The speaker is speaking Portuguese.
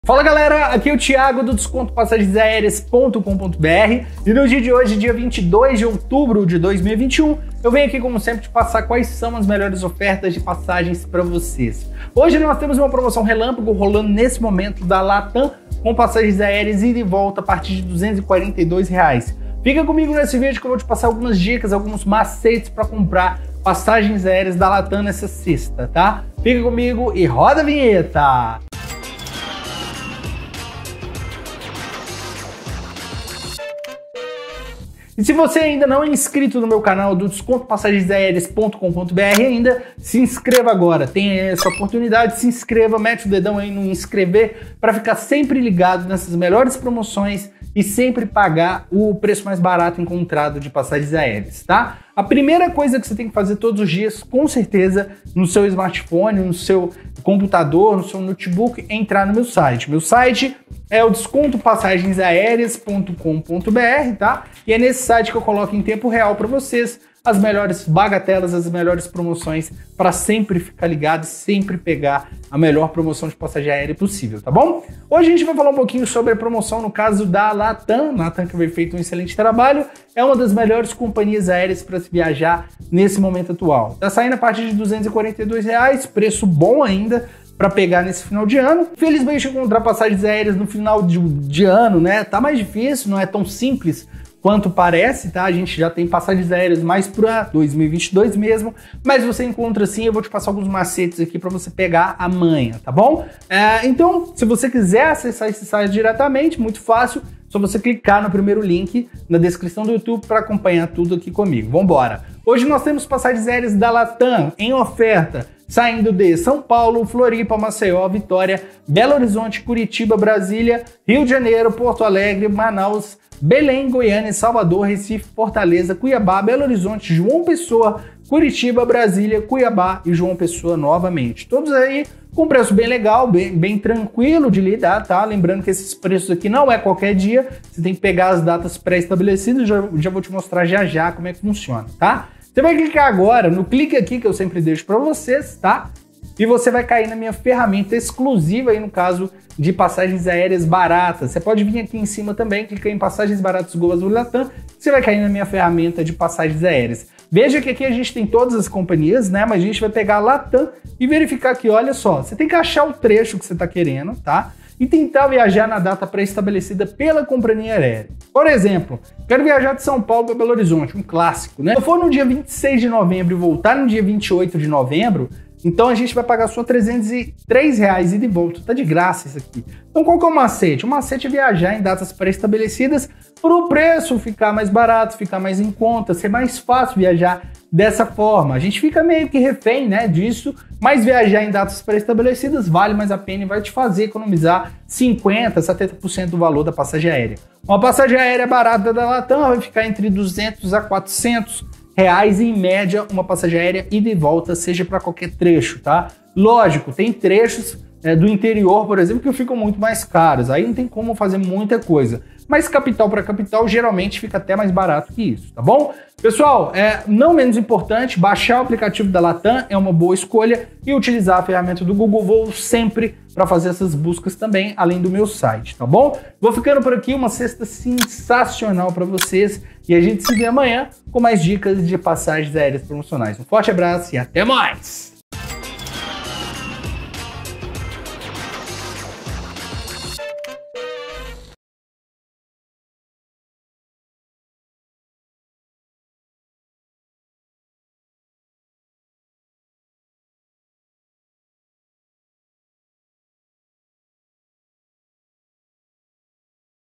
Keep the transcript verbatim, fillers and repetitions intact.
Fala galera, aqui é o Thiago do desconto passagens aéreas ponto com ponto br e no dia de hoje, dia vinte e dois de outubro de dois mil e vinte e um, eu venho aqui como sempre te passar quais são as melhores ofertas de passagens para vocês. Hoje nós temos uma promoção relâmpago rolando nesse momento da Latam com passagens aéreas ida e volta a partir de duzentos e quarenta e dois reais. Fica comigo nesse vídeo que eu vou te passar algumas dicas, alguns macetes para comprar passagens aéreas da Latam nessa sexta, tá? Fica comigo e roda a vinheta! E se você ainda não é inscrito no meu canal do desconto passagens aéreas ponto com ponto br ainda, se inscreva agora. Tem essa oportunidade, se inscreva, mete o dedão aí no inscrever para ficar sempre ligado nessas melhores promoções e sempre pagar o preço mais barato encontrado de passagens aéreas, tá? A primeira coisa que você tem que fazer todos os dias, com certeza, no seu smartphone, no seu computador, no seu notebook, é entrar no meu site. Meu site é o desconto passagens aéreas ponto com ponto br, tá? E é nesse site que eu coloco em tempo real para vocês as melhores bagatelas, as melhores promoções para sempre ficar ligado e sempre pegar a melhor promoção de passagem aérea possível, tá bom? Hoje a gente vai falar um pouquinho sobre a promoção no caso da Latam, Latam que veio feito um excelente trabalho, é uma das melhores companhias aéreas para se viajar nesse momento atual. Tá saindo a partir de duzentos e quarenta e dois reais, preço bom ainda para pegar nesse final de ano. Felizmente encontrar passagens aéreas no final de, de ano, né? Tá mais difícil, não é tão simples quanto parece, tá? A gente já tem passagens aéreas mais para dois mil e vinte e dois mesmo, mas você encontra sim, eu vou te passar alguns macetes aqui para você pegar amanhã, tá bom? É, então, se você quiser acessar esse site diretamente, muito fácil, só você clicar no primeiro link na descrição do YouTube para acompanhar tudo aqui comigo. Vambora! Hoje nós temos passagens aéreas da Latam em oferta, saindo de São Paulo, Floripa, Maceió, Vitória, Belo Horizonte, Curitiba, Brasília, Rio de Janeiro, Porto Alegre, Manaus, Belém, Goiânia, Salvador, Recife, Fortaleza, Cuiabá, Belo Horizonte, João Pessoa, Curitiba, Brasília, Cuiabá e João Pessoa novamente. Todos aí com preço bem legal, bem, bem tranquilo de lidar, tá? Lembrando que esses preços aqui não é qualquer dia, você tem que pegar as datas pré-estabelecidas, já, já vou te mostrar já já como é que funciona, tá? Você vai clicar agora no clique aqui que eu sempre deixo para vocês, tá? E você vai cair na minha ferramenta exclusiva aí no caso de passagens aéreas baratas. Você pode vir aqui em cima também, clicar em passagens baratas Gol Azul Latam, você vai cair na minha ferramenta de passagens aéreas. Veja que aqui a gente tem todas as companhias, né? Mas a gente vai pegar a Latam e verificar aqui, olha só, você tem que achar o trecho que você está querendo, tá? E tentar viajar na data pré-estabelecida pela companhia aérea. Por exemplo, quero viajar de São Paulo para Belo Horizonte, um clássico, né? Se eu for no dia vinte e seis de novembro e voltar no dia vinte e oito de novembro, então a gente vai pagar só trezentos e três reais e de volta, tá de graça isso aqui. Então qual que é o macete? O macete é viajar em datas pré-estabelecidas para o preço ficar mais barato, ficar mais em conta, ser mais fácil viajar dessa forma. A gente fica meio que refém, né, disso, mas viajar em datas pré-estabelecidas vale mais a pena e vai te fazer economizar cinquenta, setenta por cento do valor da passagem aérea. Uma passagem aérea barata da Latam vai ficar entre duzentos a quatrocentos reais em média, uma passagem aérea ida e volta, seja para qualquer trecho, tá? Lógico, tem trechos é, do interior, por exemplo, que ficam muito mais caros, aí não tem como fazer muita coisa. Mas capital para capital geralmente fica até mais barato que isso, tá bom? Pessoal, é, não menos importante, baixar o aplicativo da Latam é uma boa escolha e utilizar a ferramenta do Google Voos sempre para fazer essas buscas também, além do meu site, tá bom? Vou ficando por aqui, uma sexta sensacional para vocês e a gente se vê amanhã com mais dicas de passagens aéreas promocionais. Um forte abraço e até mais!